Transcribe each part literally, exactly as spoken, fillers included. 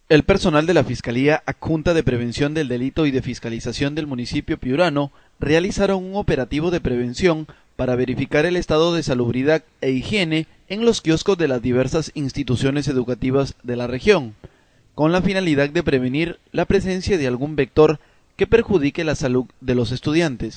El personal de la Fiscalía Adjunta de Prevención del Delito y de Fiscalización del municipio piurano realizaron un operativo de prevención para verificar el estado de salubridad e higiene en los kioscos de las diversas instituciones educativas de la región, con la finalidad de prevenir la presencia de algún vector que perjudique la salud de los estudiantes.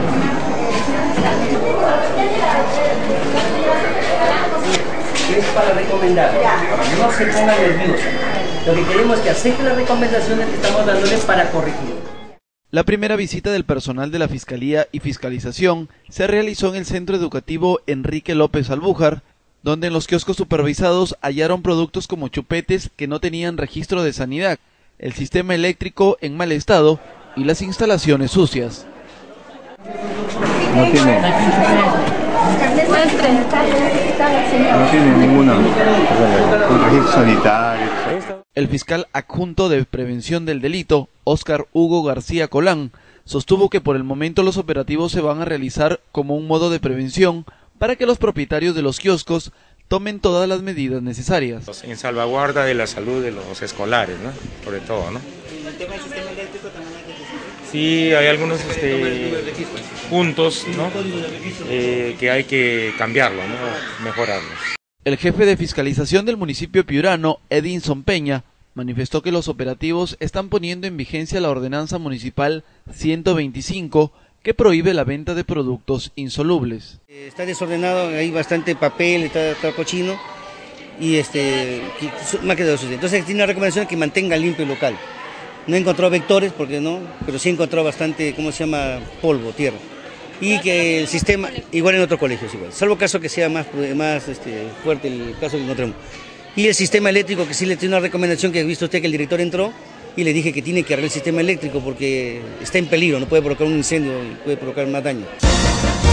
Es para recomendar, no se pongan nerviosos. Lo que queremos es que acepten las recomendaciones que estamos dándoles para corregir. La primera visita del personal de la Fiscalía y Fiscalización se realizó en el Centro Educativo Enrique López Albújar, donde en los kioscos supervisados hallaron productos como chupetes que no tenían registro de sanidad, el sistema eléctrico en mal estado y las instalaciones sucias. No tiene, no tiene ninguna un registro sanitario. El fiscal adjunto de Prevención del Delito, Óscar Hugo García Colán, sostuvo que por el momento los operativos se van a realizar como un modo de prevención para que los propietarios de los kioscos tomen todas las medidas necesarias. En salvaguarda de la salud de los escolares, ¿no? Sobre todo, ¿no? ¿En el tema del sistema eléctrico también hay que decir? Sí, hay algunos este, puntos, ¿no? eh, que hay que cambiarlo, ¿no? Mejorarlos. El jefe de fiscalización del municipio piurano, Edinson Peña, manifestó que los operativos están poniendo en vigencia la ordenanza municipal ciento veinticinco que prohíbe la venta de productos insolubles. Está desordenado, hay bastante papel, está, está cochino y este, más que eso. Entonces tiene una recomendación que mantenga limpio el local. No encontró vectores, porque no, pero sí encontró bastante, ¿cómo se llama? Polvo, tierra. Y que el sistema, igual en otros colegios, igual, salvo caso que sea más, más este, fuerte el caso que encontremos. Y el sistema eléctrico, que sí le tiene una recomendación que ha visto usted que el director entró y le dije que tiene que arreglar el sistema eléctrico porque está en peligro, no puede provocar un incendio y puede provocar más daño.